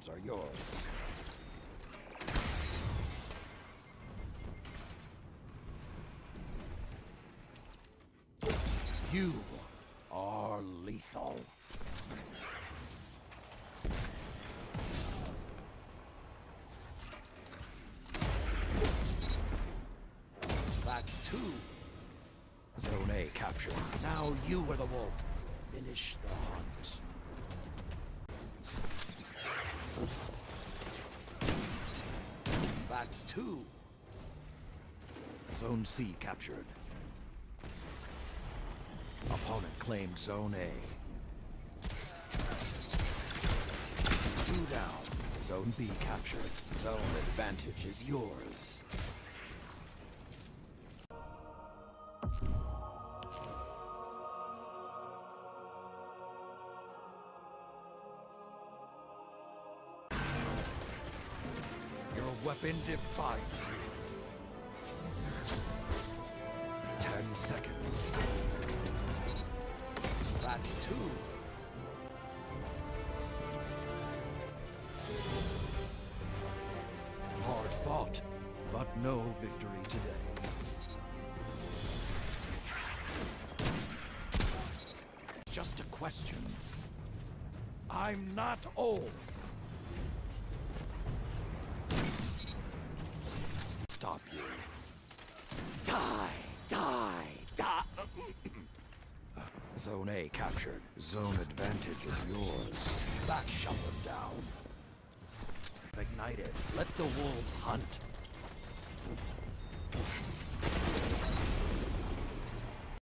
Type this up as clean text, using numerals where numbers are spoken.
zones are yours. You are lethal. That's two. Zone A captured. Now you are the wolf. Finish the hunt. That's two. Zone C captured. Opponent claimed Zone A. 2 down. Zone B captured. Zone advantage is yours. Your weapon defies you. 10 seconds. That's two. Hard fought, but no victory today. It's just a question. I'm not old. Stop you. Die! Die! Die! Zone A captured. Zone advantage is yours. That shut them down. Ignited. Let the wolves hunt.